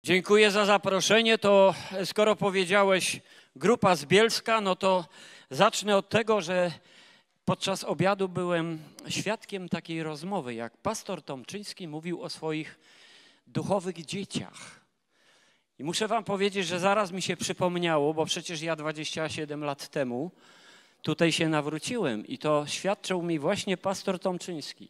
Dziękuję za zaproszenie. To skoro powiedziałeś grupa z Bielska, no to zacznę od tego, że podczas obiadu byłem świadkiem takiej rozmowy, jak pastor Tomczyński mówił o swoich duchowych dzieciach. I muszę wam powiedzieć, że zaraz mi się przypomniało, bo przecież ja 27 lat temu tutaj się nawróciłem i to świadczył mi właśnie pastor Tomczyński.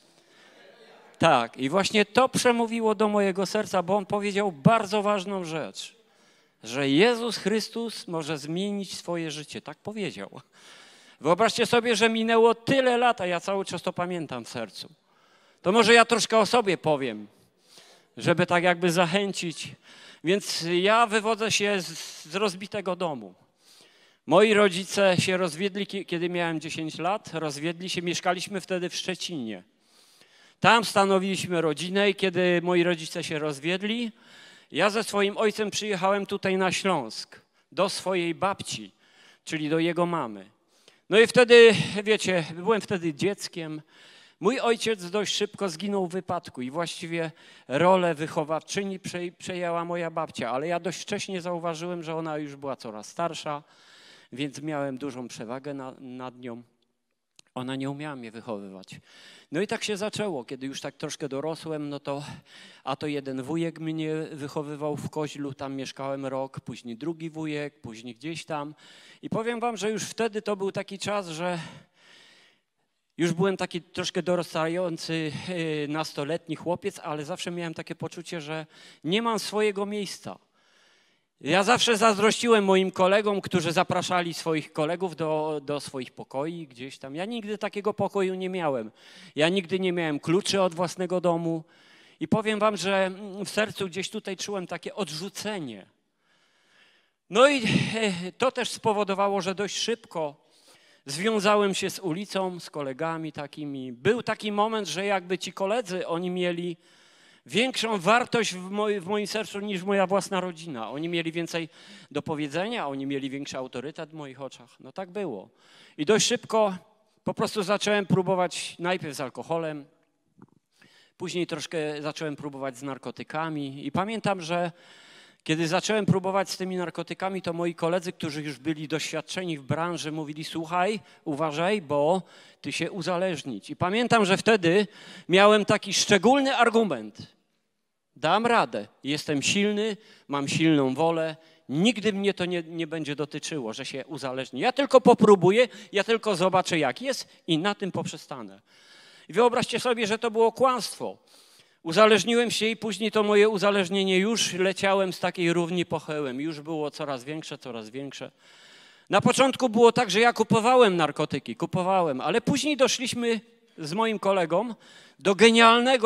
Tak, i właśnie to przemówiło do mojego serca, bo on powiedział bardzo ważną rzecz, że Jezus Chrystus może zmienić swoje życie. Tak powiedział. Wyobraźcie sobie, że minęło tyle lat, a ja cały czas to pamiętam w sercu. To może ja troszkę o sobie powiem, żeby tak jakby zachęcić. Więc ja wywodzę się z rozbitego domu. Moi rodzice się rozwiedli, kiedy miałem 10 lat. Rozwiedli się, mieszkaliśmy wtedy w Szczecinie. Tam stanowiliśmy rodzinę i kiedy moi rodzice się rozwiedli, ja ze swoim ojcem przyjechałem tutaj na Śląsk, do swojej babci, czyli do jego mamy. No i wtedy, wiecie, byłem wtedy dzieckiem. Mój ojciec dość szybko zginął w wypadku i właściwie rolę wychowawczyni przejęła moja babcia, ale ja dość wcześnie zauważyłem, że ona już była coraz starsza, więc miałem dużą przewagę nad nią. Ona nie umiała mnie wychowywać. No i tak się zaczęło, kiedy już tak troszkę dorosłem, no to jeden wujek mnie wychowywał w Koźlu, tam mieszkałem rok, później drugi wujek, później gdzieś tam. I powiem wam, że już wtedy to był taki czas, że już byłem taki troszkę dorastający, nastoletni chłopiec, ale zawsze miałem takie poczucie, że nie mam swojego miejsca. Ja zawsze zazdrościłem moim kolegom, którzy zapraszali swoich kolegów do swoich pokoi gdzieś tam. Ja nigdy takiego pokoju nie miałem. Ja nigdy nie miałem kluczy od własnego domu. I powiem wam, że w sercu gdzieś tutaj czułem takie odrzucenie. No i to też spowodowało, że dość szybko związałem się z ulicą, z kolegami takimi. Był taki moment, że jakby ci koledzy, oni mieli większą wartość w moim sercu niż moja własna rodzina. Oni mieli więcej do powiedzenia, oni mieli większy autorytet w moich oczach. No tak było. I dość szybko po prostu zacząłem próbować najpierw z alkoholem, później troszkę zacząłem próbować z narkotykami i pamiętam, że kiedy zacząłem próbować z tymi narkotykami, to moi koledzy, którzy już byli doświadczeni w branży, mówili: słuchaj, uważaj, bo ty się uzależnić. I pamiętam, że wtedy miałem taki szczególny argument. Dam radę, jestem silny, mam silną wolę, nigdy mnie to nie będzie dotyczyło, że się uzależni. Ja tylko popróbuję, ja tylko zobaczę, jak jest i na tym poprzestanę. I wyobraźcie sobie, że to było kłamstwo. Uzależniłem się i później to moje uzależnienie już leciałem z takiej równi pochyłem. Już było coraz większe, coraz większe. Na początku było tak, że ja kupowałem narkotyki, ale później doszliśmy z moim kolegą do genialnego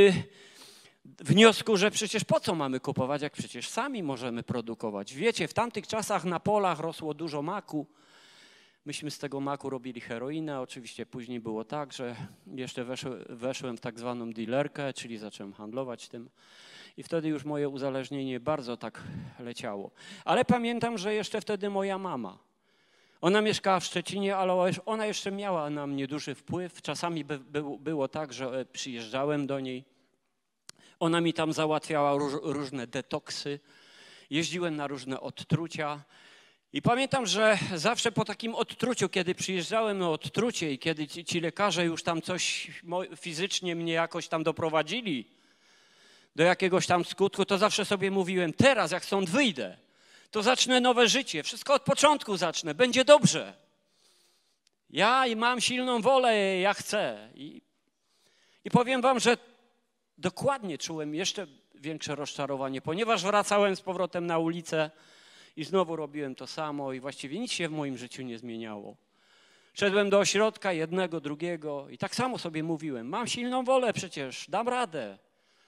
wniosku, że przecież po co mamy kupować, jak przecież sami możemy produkować. Wiecie, w tamtych czasach na polach rosło dużo maku. Myśmy z tego maku robili heroinę. Oczywiście później było tak, że jeszcze weszłem w tak zwaną dealerkę, czyli zacząłem handlować tym. I wtedy już moje uzależnienie bardzo tak leciało. Ale pamiętam, że jeszcze wtedy moja mama, ona mieszkała w Szczecinie, ale ona jeszcze miała na mnie duży wpływ. Czasami było tak, że przyjeżdżałem do niej. Ona mi tam załatwiała różne detoksy. Jeździłem na różne odtrucia. I pamiętam, że zawsze po takim odtruciu, kiedy przyjeżdżałem na odtrucie i kiedy ci lekarze już tam coś fizycznie mnie jakoś tam doprowadzili do jakiegoś tam skutku, to zawsze sobie mówiłem: teraz jak stąd wyjdę, to zacznę nowe życie, wszystko od początku zacznę, będzie dobrze. Ja mam silną wolę, ja chcę. I powiem wam, że dokładnie czułem jeszcze większe rozczarowanie, ponieważ wracałem z powrotem na ulicę i znowu robiłem to samo i właściwie nic się w moim życiu nie zmieniało. Szedłem do ośrodka jednego, drugiego i tak samo sobie mówiłem: mam silną wolę przecież, dam radę.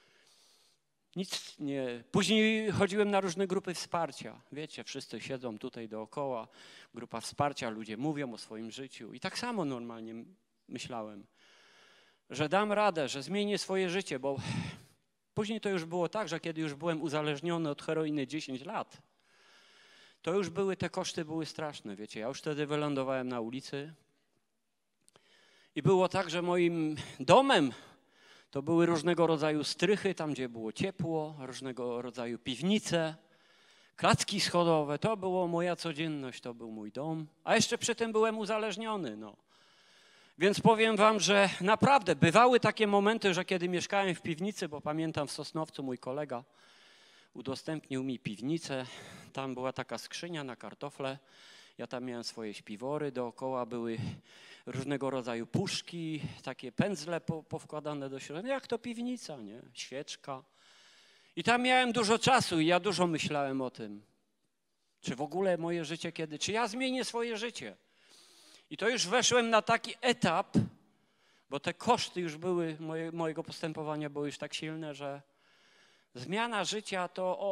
Nic nie. Później chodziłem na różne grupy wsparcia. Wiecie, wszyscy siedzą tutaj dookoła, grupa wsparcia, ludzie mówią o swoim życiu i tak samo normalnie myślałem, że dam radę, że zmienię swoje życie, bo później to już było tak, że kiedy już byłem uzależniony od heroiny 10 lat, to już te koszty były straszne, wiecie. Ja już wtedy wylądowałem na ulicy i było tak, że moim domem To były różnego rodzaju strychy, tam gdzie było ciepło, różnego rodzaju piwnice, klatki schodowe. To była moja codzienność, to był mój dom. A jeszcze przy tym byłem uzależniony. No. Więc powiem wam, że naprawdę bywały takie momenty, że kiedy mieszkałem w piwnicy, bo pamiętam w Sosnowcu mój kolega udostępnił mi piwnicę. Tam była taka skrzynia na kartofle. Ja tam miałem swoje śpiwory, dookoła były różnego rodzaju puszki, takie pędzle powkładane do środka. Jak to piwnica, nie? Świeczka. I tam miałem dużo czasu i ja dużo myślałem o tym, czy w ogóle moje życie kiedy, czy ja zmienię swoje życie. I to już weszłem na taki etap, bo te koszty już były, mojego postępowania były już tak silne, że zmiana życia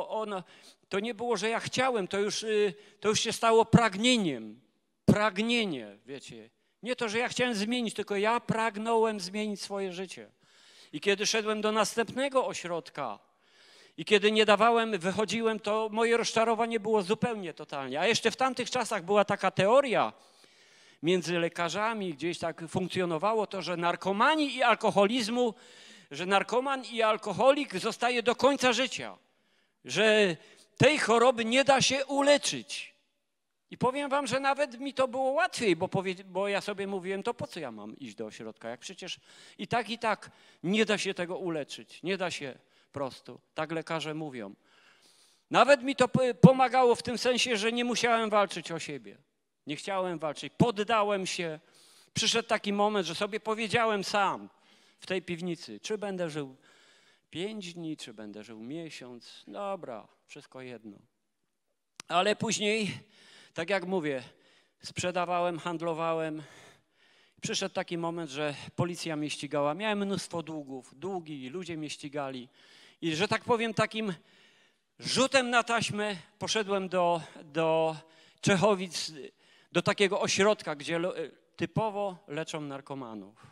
to nie było, że ja chciałem, to już się stało pragnieniem. Pragnienie, wiecie. Nie to, że ja chciałem zmienić, tylko ja pragnąłem zmienić swoje życie. I kiedy szedłem do następnego ośrodka i kiedy nie dawałem, wychodziłem, to moje rozczarowanie było zupełnie totalnie. A jeszcze w tamtych czasach była taka teoria między lekarzami, gdzieś tak funkcjonowało to, że narkomanii i alkoholizmu, że narkoman i alkoholik zostaje do końca życia, że tej choroby nie da się uleczyć. I powiem wam, że nawet mi to było łatwiej, bo ja sobie mówiłem, to po co ja mam iść do ośrodka, jak przecież i tak nie da się tego uleczyć, nie da się prosto, tak lekarze mówią. Nawet mi to pomagało w tym sensie, że nie musiałem walczyć o siebie, nie chciałem walczyć, poddałem się. Przyszedł taki moment, że sobie powiedziałem sam w tej piwnicy, czy będę żył 5 dni, czy będę żył miesiąc, dobra, wszystko jedno. Ale później, tak jak mówię, sprzedawałem, handlowałem. Przyszedł taki moment, że policja mnie ścigała. Miałem mnóstwo długi, ludzie mnie ścigali. I że tak powiem, takim rzutem na taśmę poszedłem do Czechowic, do takiego ośrodka, gdzie typowo leczą narkomanów.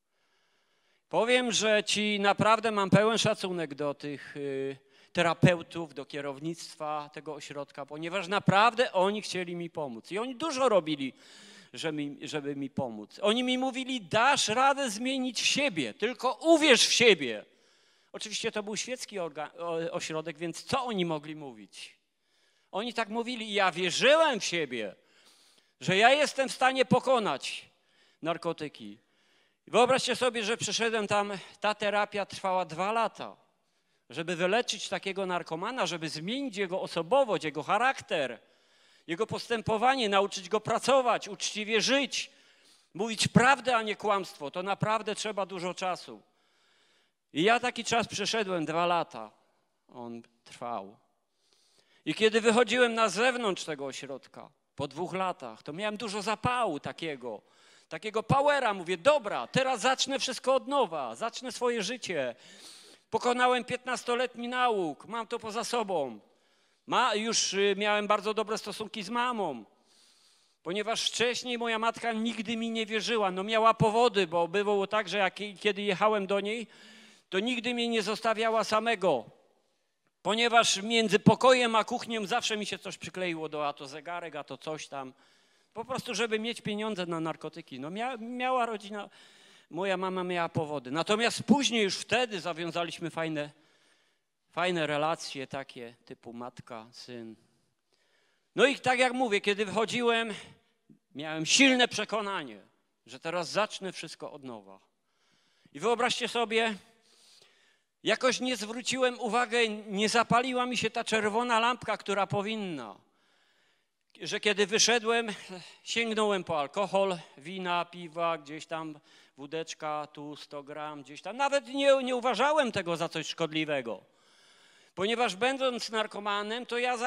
Powiem, że naprawdę mam pełen szacunek do tych terapeutów, do kierownictwa tego ośrodka, ponieważ naprawdę oni chcieli mi pomóc. I oni dużo robili, żeby mi pomóc. Oni mi mówili, dasz radę zmienić siebie, tylko uwierz w siebie. Oczywiście to był świecki ośrodek, więc co oni mogli mówić? Oni tak mówili i ja wierzyłem w siebie, że ja jestem w stanie pokonać narkotyki. Wyobraźcie sobie, że przyszedłem tam, ta terapia trwała 2 lata, żeby wyleczyć takiego narkomana, żeby zmienić jego osobowość, jego charakter, jego postępowanie, nauczyć go pracować, uczciwie żyć, mówić prawdę, a nie kłamstwo. To naprawdę trzeba dużo czasu. I ja taki czas przeszedłem, 2 lata on trwał. I kiedy wychodziłem na zewnątrz tego ośrodka, po 2 latach, to miałem dużo zapału takiego powera. Mówię, dobra, teraz zacznę wszystko od nowa, zacznę swoje życie. Pokonałem 15-letni nauk, mam to poza sobą. Już miałem bardzo dobre stosunki z mamą, ponieważ wcześniej moja matka nigdy mi nie wierzyła. No miała powody, bo bywało tak, że kiedy jechałem do niej, to nigdy mnie nie zostawiała samego. Ponieważ między pokojem a kuchnią zawsze mi się coś przykleiło a to zegarek, a to coś tam. Po prostu, żeby mieć pieniądze na narkotyki. No miała rodzina, moja mama miała powody. Natomiast później już wtedy zawiązaliśmy fajne relacje takie typu matka, syn. No i tak jak mówię, kiedy wychodziłem, miałem silne przekonanie, że teraz zacznę wszystko od nowa. I wyobraźcie sobie, jakoś nie zwróciłem uwagi, nie zapaliła mi się ta czerwona lampka, która powinna. Że kiedy wyszedłem, sięgnąłem po alkohol, wina, piwa, gdzieś tam wódeczka, tu 100 gram, gdzieś tam. Nawet nie uważałem tego za coś szkodliwego. Ponieważ będąc narkomanem, to ja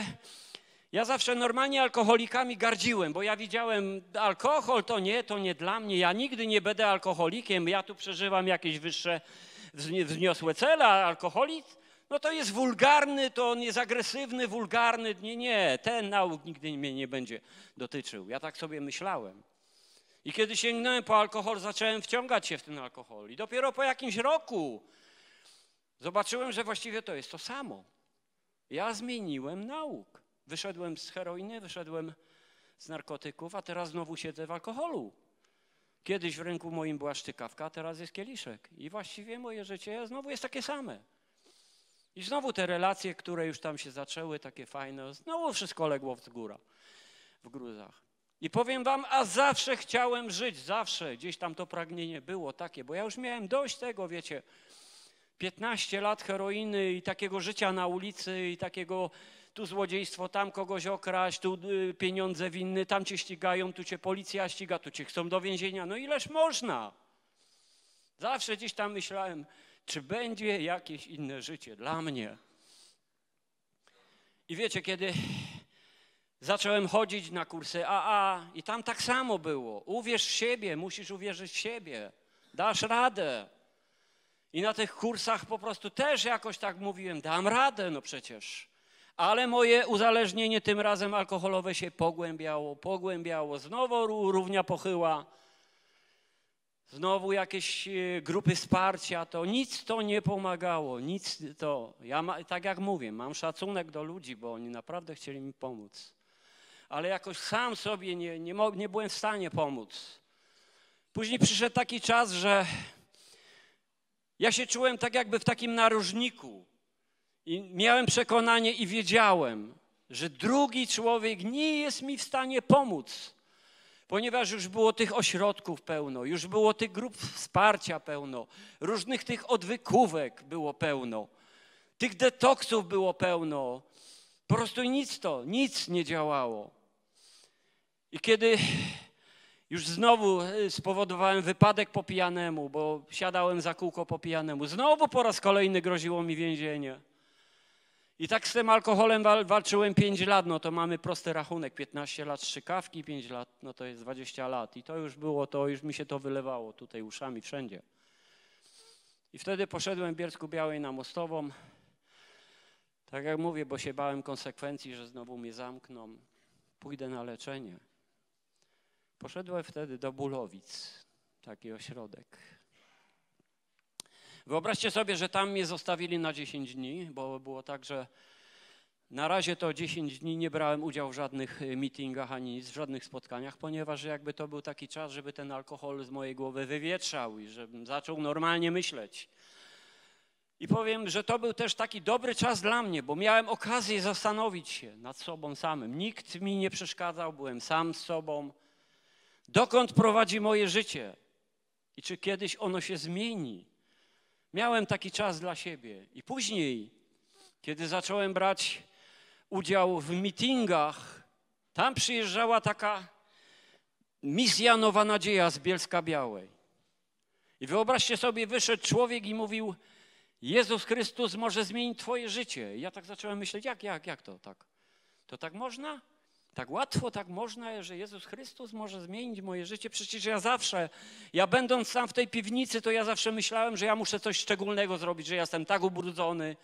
zawsze normalnie alkoholikami gardziłem, bo ja widziałem, alkohol to nie dla mnie, ja nigdy nie będę alkoholikiem, ja tu przeżywam jakieś wyższe, wzniosłe cele, a alkoholizm, no to jest wulgarny, to on jest agresywny, wulgarny, nie, ten nauk nigdy mnie nie będzie dotyczył. Ja tak sobie myślałem. I kiedy sięgnąłem po alkohol, zacząłem wciągać się w ten alkohol. I dopiero po jakimś roku zobaczyłem, że właściwie to jest to samo. Ja zmieniłem nauk. Wyszedłem z heroiny, wyszedłem z narkotyków, a teraz znowu siedzę w alkoholu. Kiedyś w ręku moim była szczykawka, a teraz jest kieliszek. I właściwie moje życie znowu jest takie same. I znowu te relacje, które już tam się zaczęły, takie fajne, znowu wszystko legło w gruzach. I powiem wam, a zawsze chciałem żyć, zawsze gdzieś tam to pragnienie było takie, bo ja już miałem dość tego, wiecie, 15 lat heroiny i takiego życia na ulicy i takiego tu złodziejstwo, tam kogoś okraść, tu pieniądze winny, tam cię ścigają, tu cię policja ściga, tu cię chcą do więzienia. No ileż można? Zawsze gdzieś tam myślałem, czy będzie jakieś inne życie dla mnie. I wiecie, kiedy zacząłem chodzić na kursy AA i tam tak samo było. Uwierz w siebie, musisz uwierzyć w siebie, dasz radę. I na tych kursach po prostu też jakoś tak mówiłem, dam radę, no przecież. Ale moje uzależnienie tym razem alkoholowe się pogłębiało. Znowu równia pochyła. Znowu jakieś grupy wsparcia, to nic to nie pomagało, nic to. Tak jak mówię, mam szacunek do ludzi, bo oni naprawdę chcieli mi pomóc. Ale jakoś sam sobie nie byłem w stanie pomóc. Później przyszedł taki czas, że ja się czułem tak jakby w takim narożniku. I miałem przekonanie i wiedziałem, że drugi człowiek nie jest mi w stanie pomóc. Ponieważ już było tych ośrodków pełno, już było tych grup wsparcia pełno, różnych tych odwykówek było pełno, tych detoksów było pełno. Po prostu nic nie działało. I kiedy już znowu spowodowałem wypadek po pijanemu, bo siadałem za kółko po pijanemu, znowu po raz kolejny groziło mi więzienie. I tak z tym alkoholem walczyłem 5 lat, no to mamy prosty rachunek, 15 lat strzykawki, 5 lat, no to jest 20 lat. I to już było, to już mi się to wylewało tutaj uszami wszędzie. I wtedy poszedłem w Bielsku-Białej na Mostową, tak jak mówię, bo się bałem konsekwencji, że znowu mnie zamkną, pójdę na leczenie. Poszedłem wtedy do Bulowic, taki ośrodek. Wyobraźcie sobie, że tam mnie zostawili na 10 dni, bo było tak, że na razie to 10 dni nie brałem udziału w żadnych meetingach ani nic, w żadnych spotkaniach, ponieważ jakby to był taki czas, żeby ten alkohol z mojej głowy wywietrzał i żebym zaczął normalnie myśleć. I powiem, że to był też taki dobry czas dla mnie, bo miałem okazję zastanowić się nad sobą samym. Nikt mi nie przeszkadzał, byłem sam z sobą. Dokąd prowadzi moje życie i czy kiedyś ono się zmieni? Miałem taki czas dla siebie i później, kiedy zacząłem brać udział w meetingach, tam przyjeżdżała taka misja Nowa Nadzieja z Bielska-Białej. I wyobraźcie sobie, wyszedł człowiek i mówił, Jezus Chrystus może zmienić twoje życie. I ja tak zacząłem myśleć, jak to tak? To tak można? Tak łatwo, tak można, że Jezus Chrystus może zmienić moje życie? Przecież ja będąc tam w tej piwnicy, to ja zawsze myślałem, że ja muszę coś szczególnego zrobić, że ja jestem tak ubrudzony,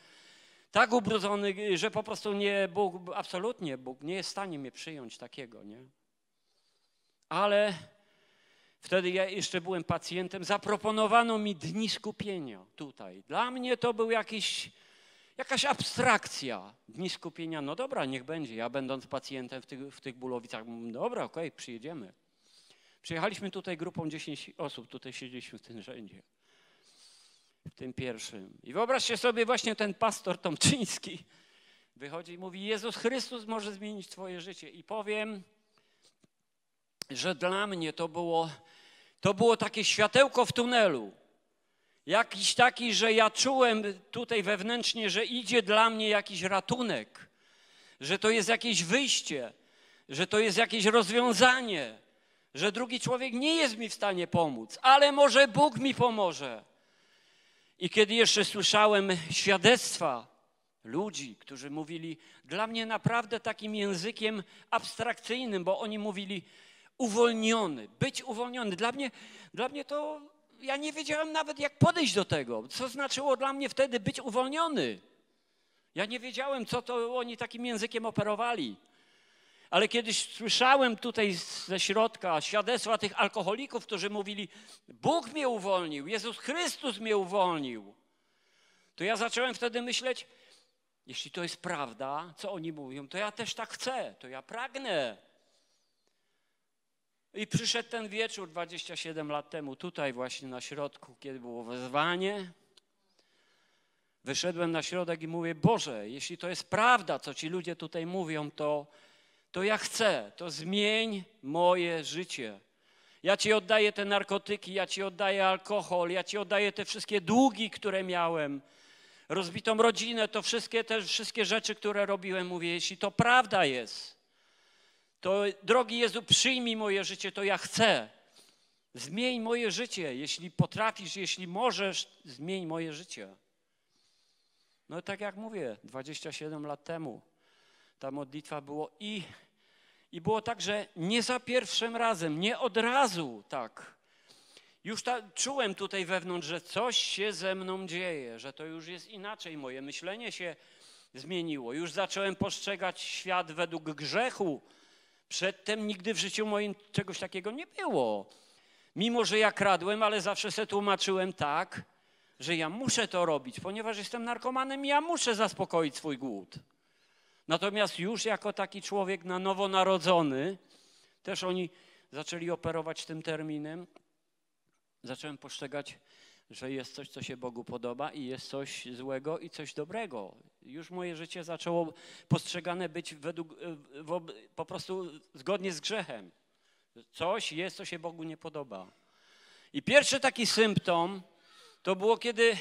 że po prostu absolutnie Bóg nie jest w stanie mnie przyjąć takiego, nie? Ale wtedy ja jeszcze byłem pacjentem, zaproponowano mi dni skupienia tutaj. Dla mnie to był jakaś abstrakcja, dni skupienia. No dobra, niech będzie. Ja będąc pacjentem w tych Bulowicach, mówię, dobra, okej, przyjedziemy. Przyjechaliśmy tutaj grupą 10 osób, tutaj siedzieliśmy w tym rzędzie, w tym pierwszym. I wyobraźcie sobie, właśnie ten pastor Tomczyński wychodzi i mówi, Jezus Chrystus może zmienić twoje życie. I powiem, że dla mnie to było takie światełko w tunelu. Jakiś taki, że ja czułem tutaj wewnętrznie, że idzie dla mnie jakiś ratunek, że to jest jakieś wyjście, że to jest jakieś rozwiązanie, że drugi człowiek nie jest mi w stanie pomóc, ale może Bóg mi pomoże. I kiedy jeszcze słyszałem świadectwa ludzi, którzy mówili dla mnie naprawdę takim językiem abstrakcyjnym, bo oni mówili uwolniony, być uwolniony. Dla mnie to, ja nie wiedziałem nawet jak podejść do tego, co znaczyło dla mnie wtedy być uwolniony. Ja nie wiedziałem, co to oni takim językiem operowali. Ale kiedyś słyszałem tutaj ze środka świadectwa tych alkoholików, którzy mówili, Bóg mnie uwolnił, Jezus Chrystus mnie uwolnił. To ja zacząłem wtedy myśleć, jeśli to jest prawda, co oni mówią, to ja też tak chcę, to ja pragnę. I przyszedł ten wieczór 27 lat temu, tutaj właśnie na środku, kiedy było wezwanie. Wyszedłem na środek i mówię, Boże, jeśli to jest prawda, co ci ludzie tutaj mówią, to ja chcę, to zmień moje życie. Ja Ci oddaję te narkotyki, ja Ci oddaję alkohol, ja Ci oddaję te wszystkie długi, które miałem, rozbitą rodzinę, to te wszystkie rzeczy, które robiłem. Mówię, jeśli to prawda jest, to drogi Jezu, przyjmij moje życie, to ja chcę. Zmień moje życie, jeśli potrafisz, jeśli możesz, zmień moje życie. No tak jak mówię, 27 lat temu ta modlitwa było i było tak, że nie za pierwszym razem, nie od razu tak. Już czułem tutaj wewnątrz, że coś się ze mną dzieje, że to już jest inaczej. Moje myślenie się zmieniło. Już zacząłem postrzegać świat według grzechu. Przedtem nigdy w życiu moim czegoś takiego nie było. Mimo że ja kradłem, ale zawsze sobie tłumaczyłem tak, że ja muszę to robić, ponieważ jestem narkomanem i ja muszę zaspokoić swój głód. Natomiast już jako taki człowiek na nowo narodzony, też oni zaczęli operować tym terminem, zacząłem postrzegać, że jest coś, co się Bogu podoba i jest coś złego i coś dobrego. Już moje życie zaczęło postrzegane być po prostu zgodnie z grzechem. Coś jest, co się Bogu nie podoba. I pierwszy taki symptom to było, kiedy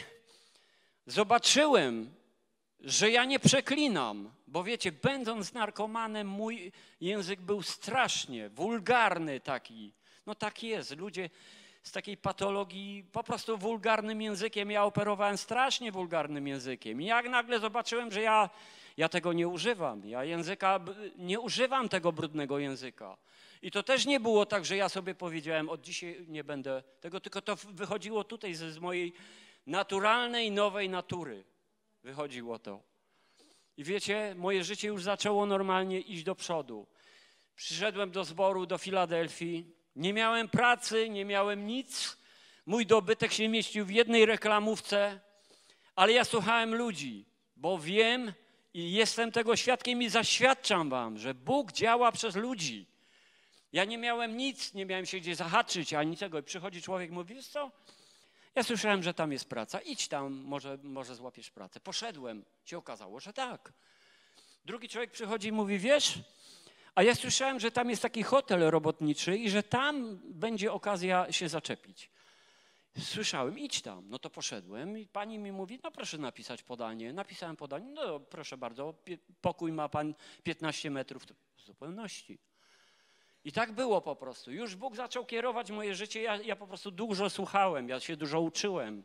zobaczyłem, że ja nie przeklinam, bo wiecie, będąc narkomanem, mój język był strasznie wulgarny taki. No tak jest, ludzie z takiej patologii po prostu wulgarnym językiem, ja operowałem strasznie wulgarnym językiem. I jak nagle zobaczyłem, że ja tego nie używam, nie używam tego brudnego języka. I to też nie było tak, że ja sobie powiedziałem, od dzisiaj nie będę tego, tylko to wychodziło tutaj z mojej naturalnej, nowej natury. Wychodziło to. I wiecie, moje życie już zaczęło normalnie iść do przodu. Przyszedłem do zboru, do Filadelfii. Nie miałem pracy, nie miałem nic. Mój dobytek się mieścił w jednej reklamówce, ale ja słuchałem ludzi, bo wiem i jestem tego świadkiem i zaświadczam wam, że Bóg działa przez ludzi. Ja nie miałem nic, nie miałem się gdzie zahaczyć, ani tego. I przychodzi człowiek i mówi, wiesz co? Ja słyszałem, że tam jest praca. Idź tam, może złapiesz pracę. Poszedłem. Się okazało, że tak. Drugi człowiek przychodzi i mówi, wiesz, a ja słyszałem, że tam jest taki hotel robotniczy i że tam będzie okazja się zaczepić. Słyszałem, idź tam. No to poszedłem i pani mi mówi, no proszę napisać podanie. Napisałem podanie, no proszę bardzo, pokój ma pan 15 metrów w zupełności. I tak było po prostu. Już Bóg zaczął kierować moje życie, ja po prostu dużo słuchałem, ja się dużo uczyłem.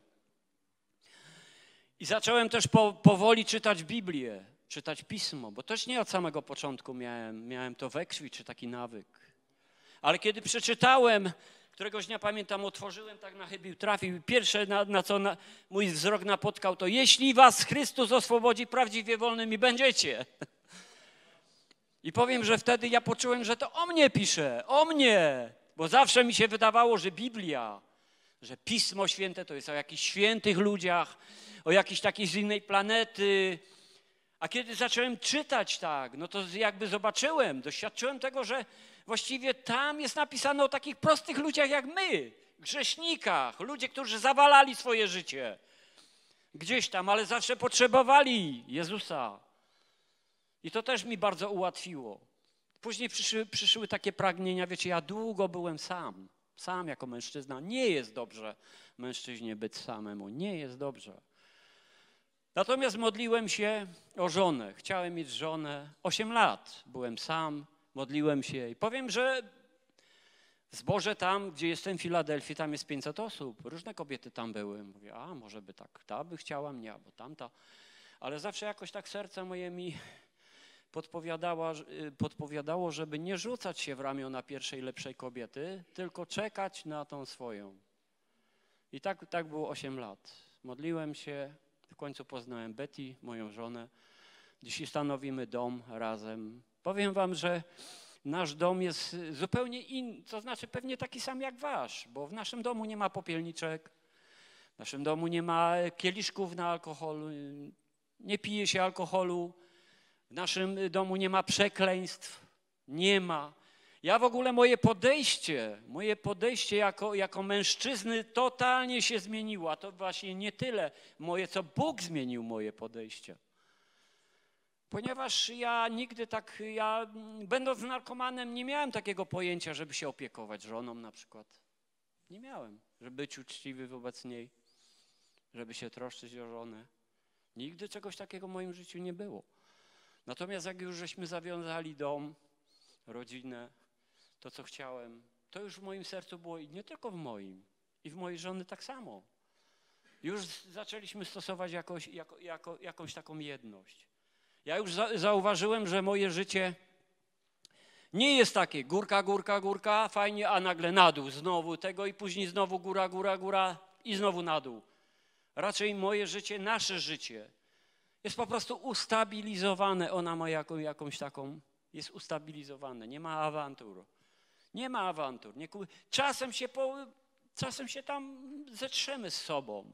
I zacząłem też powoli czytać Biblię, czytać Pismo, bo też nie od samego początku miałem to we krwi, czy taki nawyk. Ale kiedy przeczytałem, któregoś dnia pamiętam, otworzyłem tak na chybił, trafił. Pierwsze, na co mój wzrok napotkał, to jeśli was Chrystus oswobodzi, prawdziwie wolnymi będziecie. I powiem, że wtedy ja poczułem, że to o mnie pisze, o mnie. Bo zawsze mi się wydawało, że Biblia, że Pismo Święte to jest o jakichś świętych ludziach, o jakiejś takiej z innej planety. A kiedy zacząłem czytać tak, no to jakby zobaczyłem, doświadczyłem tego, że właściwie tam jest napisane o takich prostych ludziach jak my, grzesznikach, ludzie, którzy zawalali swoje życie gdzieś tam, ale zawsze potrzebowali Jezusa. I to też mi bardzo ułatwiło. Później przyszły takie pragnienia, wiecie, ja długo byłem sam jako mężczyzna. Nie jest dobrze mężczyźnie być samemu, nie jest dobrze. Natomiast modliłem się o żonę, chciałem mieć żonę. 8 lat byłem sam, modliłem się i powiem, że w zborze tam, gdzie jestem w Filadelfii, tam jest 500 osób. Różne kobiety tam były. Mówię, a może by tak, ta by chciała mnie, albo tamta. Ale zawsze jakoś tak serce moje mi podpowiadało, żeby nie rzucać się w ramiona pierwszej, lepszej kobiety, tylko czekać na tą swoją. I tak było 8 lat. Modliłem się, w końcu poznałem Betty, moją żonę. Dzisiaj stanowimy dom razem. Powiem wam, że nasz dom jest zupełnie inny, to znaczy pewnie taki sam jak wasz, bo w naszym domu nie ma popielniczek, w naszym domu nie ma kieliszków na alkohol, nie pije się alkoholu, w naszym domu nie ma przekleństw, nie ma. Ja w ogóle moje podejście jako mężczyzny totalnie się zmieniło. A to właśnie nie tyle moje, co Bóg zmienił moje podejście. Ponieważ ja nigdy tak, będąc narkomanem, nie miałem takiego pojęcia, żeby się opiekować żoną na przykład. Nie miałem, żeby być uczciwy wobec niej, żeby się troszczyć o żonę. Nigdy czegoś takiego w moim życiu nie było. Natomiast jak już żeśmy zawiązali dom, rodzinę, to co chciałem, to już w moim sercu było i nie tylko w moim, i w mojej żony tak samo. Już zaczęliśmy stosować jakąś taką jedność. Ja już zauważyłem, że moje życie nie jest takie górka, fajnie, a nagle na dół znowu tego i później znowu góra i znowu na dół. Raczej moje życie, nasze życie jest po prostu ustabilizowane. Ona ma jakąś taką, jest ustabilizowane, nie ma awantur. Nie ma awantur. Czasem się tam zetrzemy z sobą,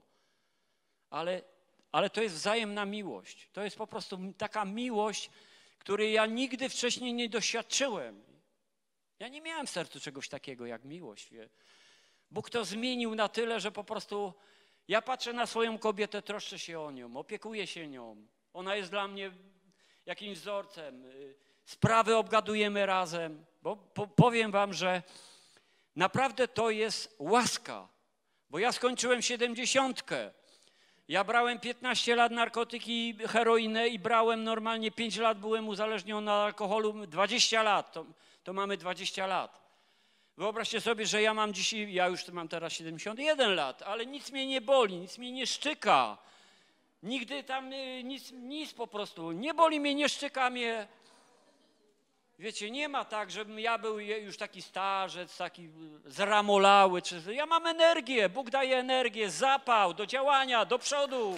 ale to jest wzajemna miłość. To jest po prostu taka miłość, której ja nigdy wcześniej nie doświadczyłem. Ja nie miałem w sercu czegoś takiego jak miłość. Bóg to zmienił na tyle, że po prostu ja patrzę na swoją kobietę, troszczę się o nią, opiekuję się nią. Ona jest dla mnie jakimś wzorcem. Sprawy obgadujemy razem. Bo powiem wam, że naprawdę to jest łaska. Bo ja skończyłem 70. Ja brałem 15 lat narkotyki, heroinę i brałem normalnie 5 lat, byłem uzależniony od alkoholu, 20 lat, to mamy 20 lat. Wyobraźcie sobie, że ja już mam teraz 71 lat, ale nic mnie nie boli, nic mnie nie szczyka. Nigdy tam nic po prostu, nie boli mnie, nie szczyka mnie. Wiecie, nie ma tak, żebym ja był już taki starzec, taki zramolały. Ja mam energię, Bóg daje energię, zapał do działania, do przodu.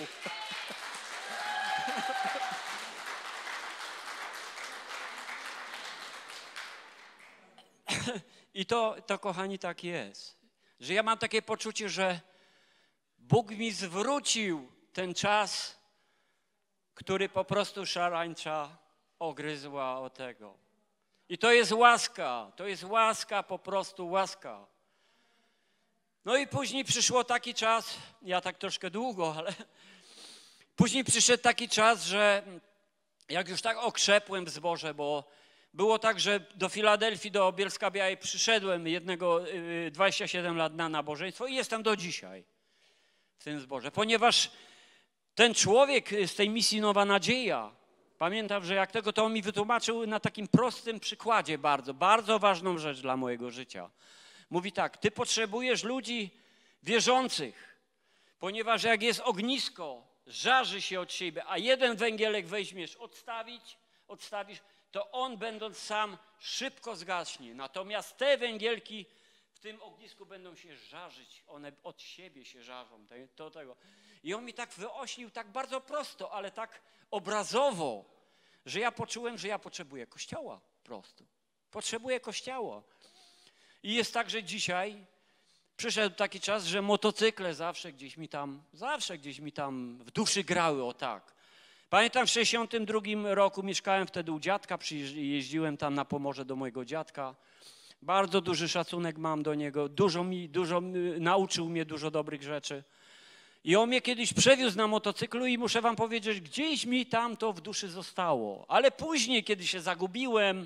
I to, kochani, tak jest, że ja mam takie poczucie, że Bóg mi zwrócił ten czas, który po prostu szarańcza ogryzła o tego. I to jest łaska, po prostu łaska. No i później przyszło taki czas, ja tak troszkę długo, ale później przyszedł taki czas, że jak już tak okrzepłem w zborze, bo było tak, że do Filadelfii, do Bielska-Białej przyszedłem 27 lat na nabożeństwo i jestem do dzisiaj w tym zborze, ponieważ ten człowiek z tej misji Nowa Nadzieja, pamiętam, że jak tego to on mi wytłumaczył na takim prostym przykładzie bardzo, bardzo ważną rzecz dla mojego życia. Mówi tak, ty potrzebujesz ludzi wierzących, ponieważ jak jest ognisko, żarzy się od siebie, a jeden węgielek weźmiesz, odstawisz, to on będąc sam szybko zgaśnie. Natomiast te węgielki w tym ognisku będą się żarzyć, one od siebie się żarzą. I on mi tak wyoślił, tak bardzo prosto, ale tak obrazowo, że ja poczułem, że ja potrzebuję Kościoła po prostu. Potrzebuję Kościoła. I jest tak, że dzisiaj przyszedł taki czas, że motocykle zawsze gdzieś mi tam w duszy grały, o tak. Pamiętam w 1962 roku mieszkałem wtedy u dziadka, jeździłem tam na Pomorze do mojego dziadka. Bardzo duży szacunek mam do niego, nauczył mnie dużo dobrych rzeczy. I on mnie kiedyś przewiózł na motocyklu i muszę wam powiedzieć, gdzieś mi tam to w duszy zostało. Ale później, kiedy się zagubiłem,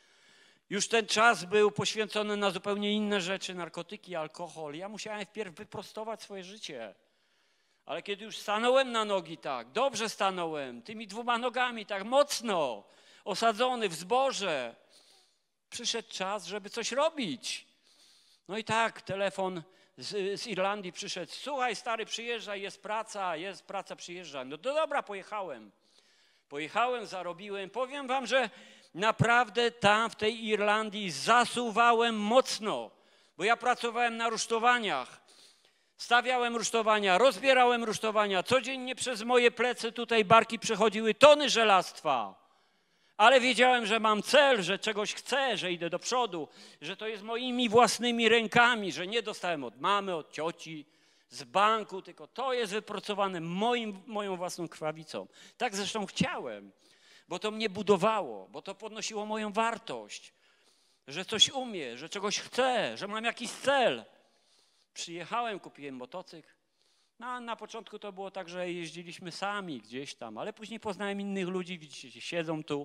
już ten czas był poświęcony na zupełnie inne rzeczy, narkotyki, alkohol. Ja musiałem wpierw wyprostować swoje życie. Ale kiedy już stanąłem na nogi tak, dobrze stanąłem, tymi 2 nogami tak mocno, osadzony w zborze, przyszedł czas, żeby coś robić. No i tak, telefon z Irlandii przyszedł. Słuchaj, stary, przyjeżdżaj, jest praca, przyjeżdżaj. No to dobra, pojechałem. Pojechałem, zarobiłem. Powiem wam, że naprawdę tam w tej Irlandii zasuwałem mocno, bo ja pracowałem na rusztowaniach. Stawiałem rusztowania, rozbierałem rusztowania. Codziennie przez moje plecy tutaj barki przechodziły tony żelastwa. Ale wiedziałem, że mam cel, że czegoś chcę, że idę do przodu, że to jest moimi własnymi rękami, że nie dostałem od mamy, od cioci, z banku, tylko to jest wypracowane moją własną krwawicą. Tak zresztą chciałem, bo to mnie budowało, bo to podnosiło moją wartość. że coś umiem, że czegoś chcę, że mam jakiś cel. Przyjechałem, kupiłem motocykl. No, na początku to było tak, że jeździliśmy sami gdzieś tam, ale później poznałem innych ludzi, widzicie, siedzą tu.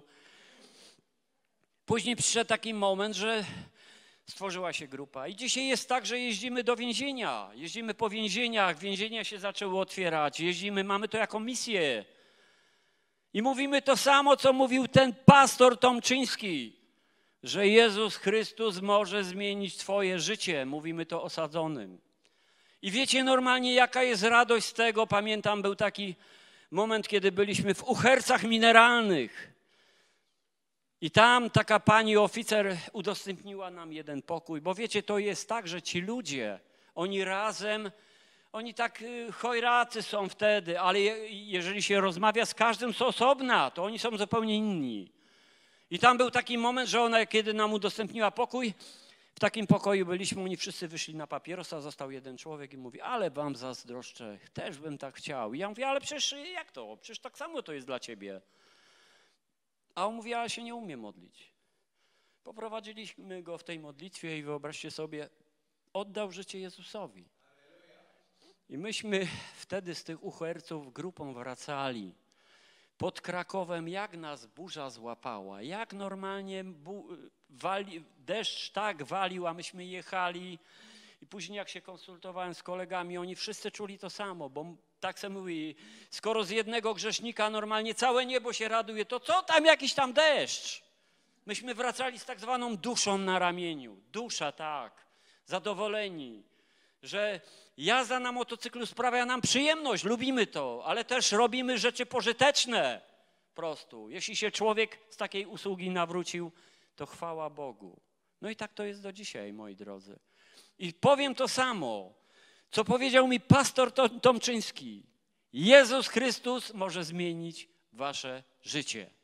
Później przyszedł taki moment, że stworzyła się grupa. I dzisiaj jest tak, że jeździmy do więzienia. Jeździmy po więzieniach, więzienia się zaczęły otwierać. Jeździmy, mamy to jako misję. I mówimy to samo, co mówił ten pastor Tomczyński, że Jezus Chrystus może zmienić twoje życie. Mówimy to osadzonym. I wiecie normalnie, jaka jest radość z tego. Pamiętam, był taki moment, kiedy byliśmy w Uhercach Mineralnych. I tam taka pani oficer udostępniła nam jeden pokój. Bo wiecie, to jest tak, że ci ludzie, oni razem, oni tak chojracy są wtedy, ale jeżeli się rozmawia z każdym z osobna, to oni są zupełnie inni. I tam był taki moment, że ona, kiedy nam udostępniła pokój, w takim pokoju byliśmy, oni wszyscy wyszli na papierosa, został jeden człowiek i mówi, ale wam zazdroszczę, też bym tak chciał. I ja mówię, ale przecież jak to? Przecież tak samo to jest dla ciebie. A on mówi, ale się nie umie modlić. Poprowadziliśmy go w tej modlitwie i wyobraźcie sobie, oddał życie Jezusowi. I myśmy wtedy z tych uherców grupą wracali. Pod Krakowem, jak nas burza złapała, jak normalnie deszcz tak walił, a myśmy jechali. I później jak się konsultowałem z kolegami, oni wszyscy czuli to samo, bo tak sobie mówi, skoro z jednego grzesznika normalnie całe niebo się raduje, to co tam jakiś tam deszcz? Myśmy wracali z tak zwaną duszą na ramieniu. Dusza, tak, zadowoleni, że jazda na motocyklu sprawia nam przyjemność, lubimy to, ale też robimy rzeczy pożyteczne po prostu. Jeśli się człowiek z takiej usługi nawrócił, to chwała Bogu. No i tak to jest do dzisiaj, moi drodzy. I powiem to samo, co powiedział mi pastor Tomczyński. Jezus Chrystus może zmienić wasze życie.